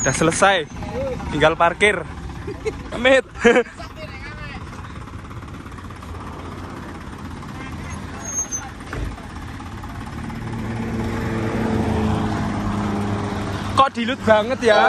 Udah selesai, tinggal parkir. Amit. Kok dilut banget ya?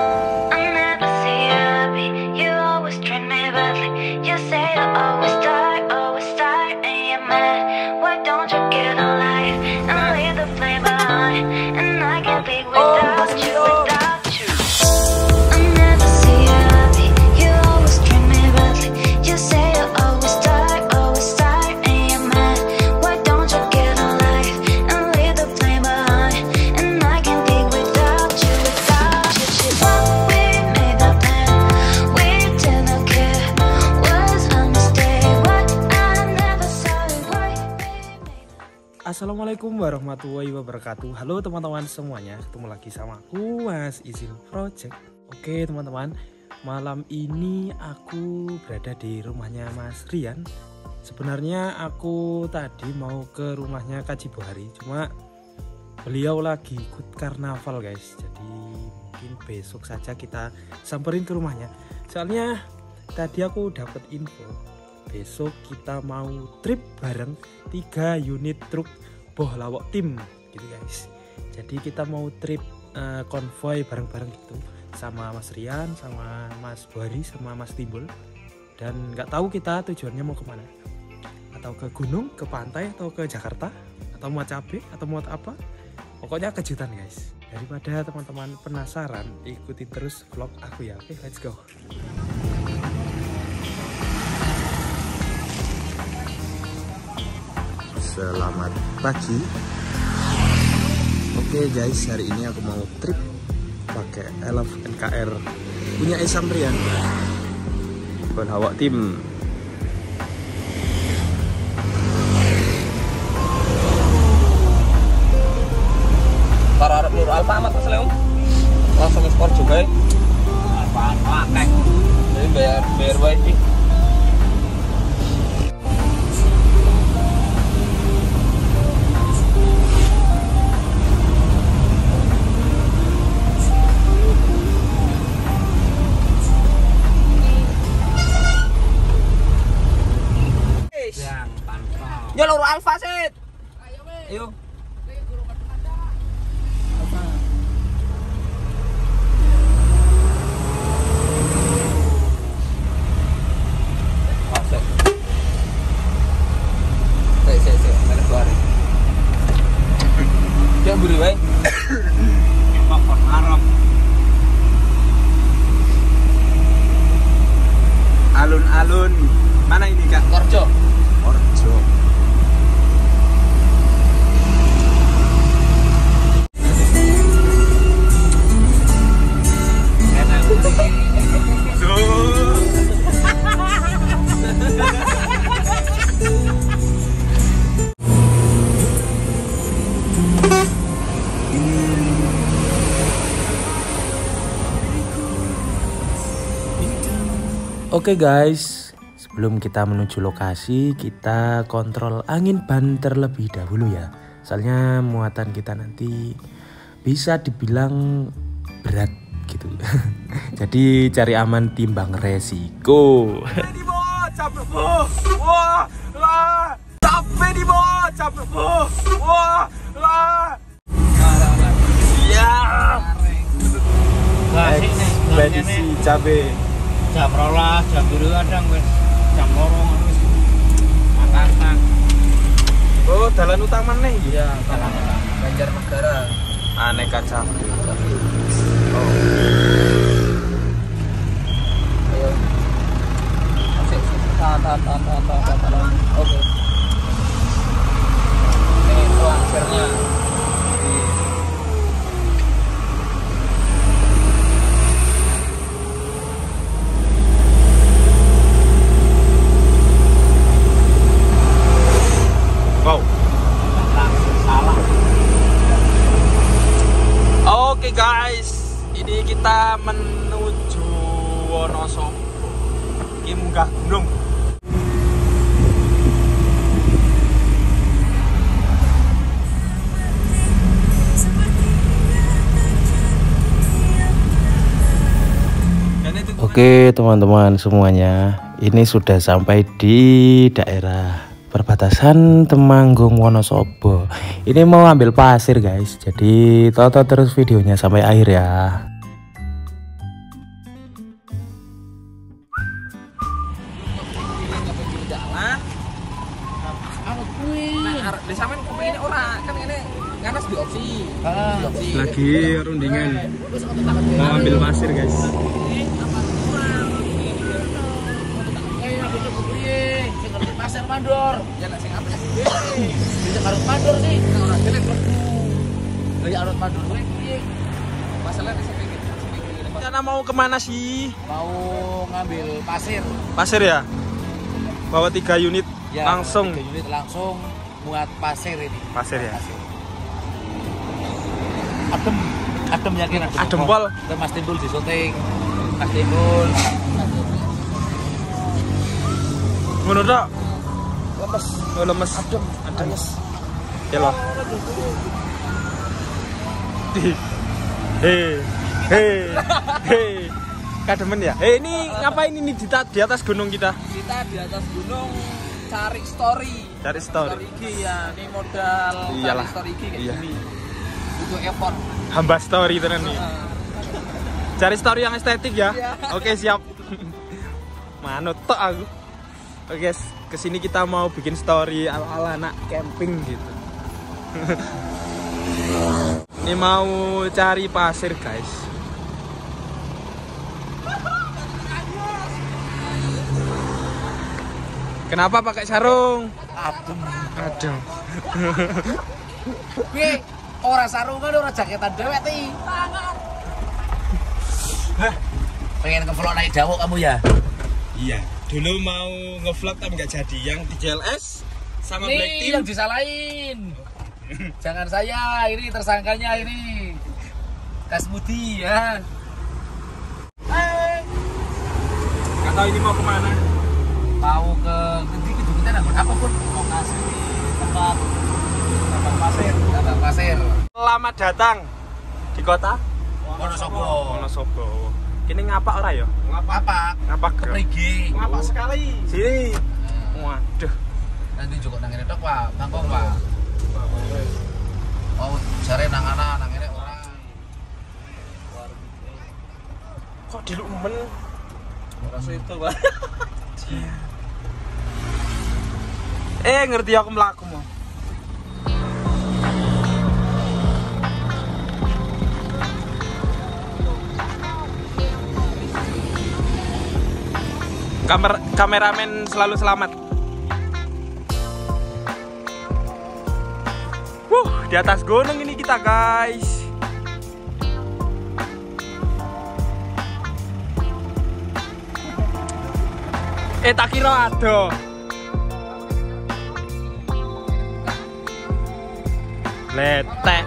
Assalamualaikum warahmatullahi wabarakatuh. Halo teman-teman semuanya, ketemu lagi sama aku Mas Izil Project. Oke teman-teman, malam ini aku berada di rumahnya Mas Rian. Sebenarnya aku tadi mau ke rumahnya Kak Cibohari, cuma beliau lagi ikut karnaval guys. Jadi mungkin besok saja kita samperin ke rumahnya. Soalnya tadi aku dapat info, besok kita mau trip bareng 3 unit truk Boh Lawok Tim gitu guys. Jadi kita mau trip konvoy bareng-bareng gitu sama Mas Rian, sama Mas Bohari, sama Mas Timbul. Dan nggak tahu kita tujuannya mau kemana, atau ke gunung, ke pantai, atau ke Jakarta, atau mau cabe, atau mau apa. Pokoknya kejutan guys. Daripada teman-teman penasaran, ikuti terus vlog aku ya. Oke, let's go. Selamat pagi. Oke guys, hari ini aku mau trip pakai Elf NKR punya Isam Rian, Boh Lawok Tim. Para Arab Nur Alfa amat masalah langsung ekspor juga ya. Apaan pakai jadi bayar wajib. Ya loro Alfa sit. Ayo. Yang beri wae. Makan Arab. Alun-alun. Mana ini Kak? Korjo. Korjo. Oke guys, sebelum kita menuju lokasi, kita kontrol angin ban terlebih dahulu ya. Soalnya muatan kita nanti bisa dibilang berat gitu. Jadi cari aman timbang resiko. Ekspedisi cabe. Jam 12, jam 2 kadang wis jam 2 wis makan. Oh, dalan utama nih. Iya, dalan Banjarnegara. Aneka cabe. Oh. Ayo. Asik. Tahan. Oke. Ini transfernya. Wow. Salah. Oke guys, ini kita menuju Wonosobo. Ini munggah gunung. Oke teman-teman semuanya, ini sudah sampai di daerah perbatasan Temanggung Wonosobo. Ini mau ambil pasir guys, jadi tonton terus videonya sampai akhir ya. Lagi rundingan mau ambil pasir guys. Pasir mandor. Ya nek sing apik bisa karut mandor sih. Ora jelek lebu. Gaya arut mandor kuwi piye? Masalah di sini. Rencana mau kemana sih? Mau ngambil pasir. Pasir ya? Bawa 3 unit Ya, langsung. 3 unit langsung muat pasir ini. Pasir ya? Adem yakin adem. Adem pol. Mas Timbul disunting. Mas Timbul. Ngono tok. Lemes. Oh, lemes. Adem. Ya loh. Hei. Kademen ya? Ini ngapain ini di atas gunung kita? Kita di atas gunung cari story. Cari story. Story IG ya. Ini modal Iyalah. cari story IG kayak Iya. gini. Untuk effort. Hamba story tenan nih. Cari story yang estetik ya. Iya. Oke, siap. Manut tok aku. Oke guys, kesini kita mau bikin story ala anak camping gitu. Ini mau cari pasir guys. Kenapa pakai sarung? Adem. Piye? Ora sarungan, ora jaketan dewek ti. Pengen ngevlog naik dawuk kamu ya? Iya. Dulu mau ngevlog tapi nggak jadi, yang di JLS sama Black Ini Team. yang disalahin. Jangan saya, ini tersangkanya ini. Tes Budi ya. Nggak tahu ini mau kemana. Mau ke nanti kita apapun mau kasih tempat pasir. Selamat datang di kota Wonosobo. Wonosobo. Ini ngapa ora ya? Apa? Ngapa ke? Keprigi. Ngapa sekali? Sini. Waduh. Nanti juga nang ngene tok, Pak. Bangkong, Pak. Oh, jare nang ana nang ngene ora. Kok dilumen? Ora itu, Pak. Ngerti aku mlaku mau. Kameramen selalu selamat. Di atas gunung ini kita guys. Tak kira ada. Letek.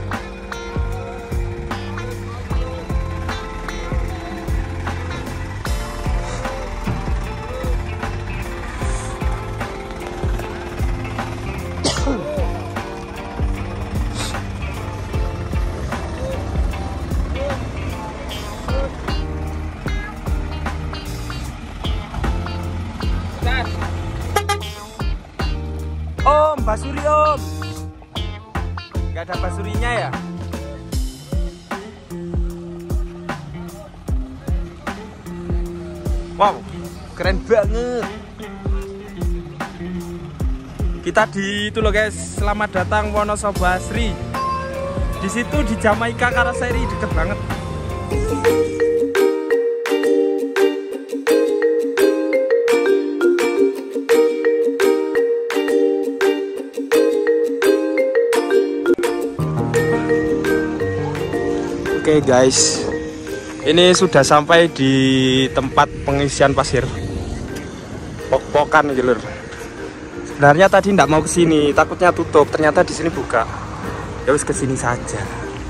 Om, basuri om. Gak ada basurinya ya? Wow, keren banget. Kita di itu loh guys, selamat datang Wonosobo Asri. Di situ di Jamaika Karaseri, deket banget. Oke guys, ini sudah sampai di tempat pengisian pasir. Pok-pokan gitu lur. Sebenarnya tadi nggak mau kesini, takutnya tutup. Ternyata di sini buka. Ya wis kesini saja.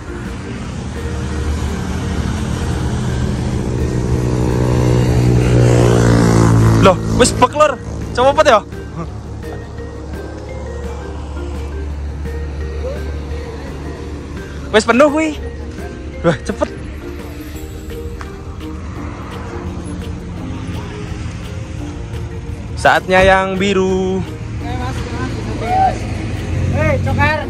Loh, wis bek lur. Coba cepet ya. Wis penuh kuwi. Wah, cepet. Saatnya yang biru. Hei, cokar.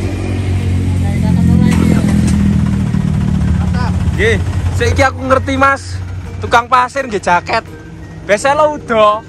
Nggih, saiki aku ngerti Mas. Tukang pasir nggih jaket. Biasa lo udah.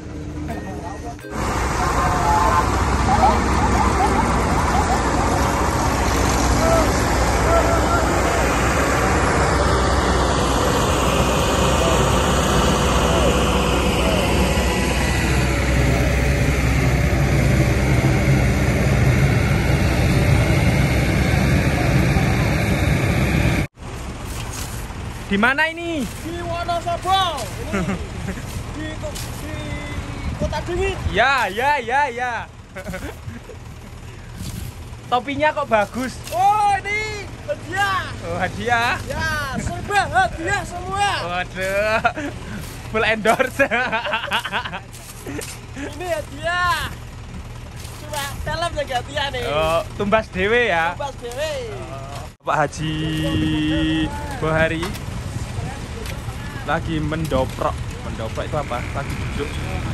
Di mana ini? Di Wonosobo. Di Kota Dewi. Ya. Topinya kok bagus. Oh, ini hadiah. Oh, hadiah. Ya, serba hadiah semua. Waduh. Full endorse. Ini hadiah. Cuma dalam lagi hadiah nih. Oh, tumbas dewe ya. Bebas dewe. Pak Haji Bohari lagi mendoprok itu apa? Lagi duduk.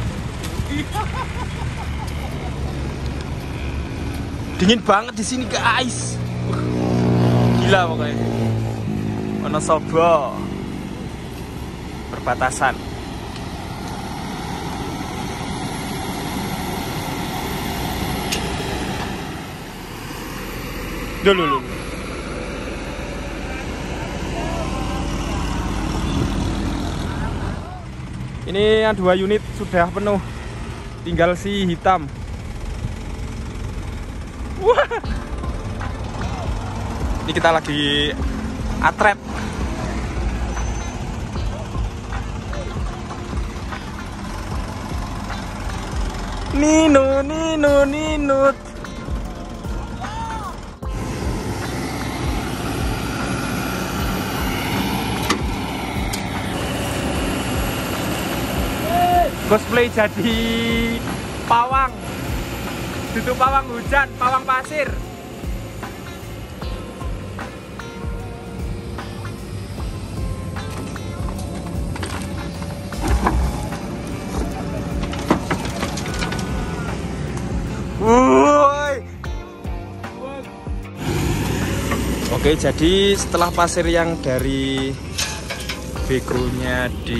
Dingin banget di sini guys. Gila pokoknya. Wonosobo perbatasan. Dulu. Ini yang 2 unit sudah penuh, tinggal si hitam. Wah. Ini kita lagi atret. Ninut. Cosplay jadi pawang. Itu pawang hujan, pawang pasir. Woi. Oke, jadi setelah pasir yang dari begonya di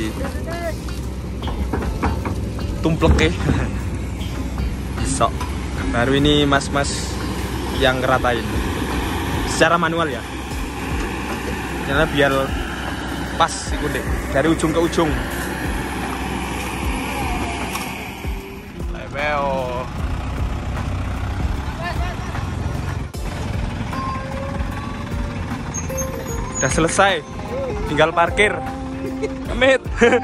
tumplek bisa baru ini mas-mas yang ngeratain secara manual ya, karena biar pas ikut deh dari ujung ke ujung. Lebeo udah selesai, tinggal parkir. Amit.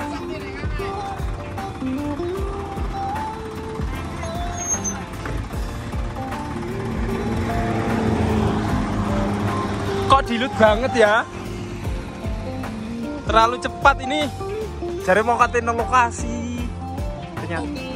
Kok dilut banget ya, terlalu cepat ini, jari mau katain lokasi ternyata.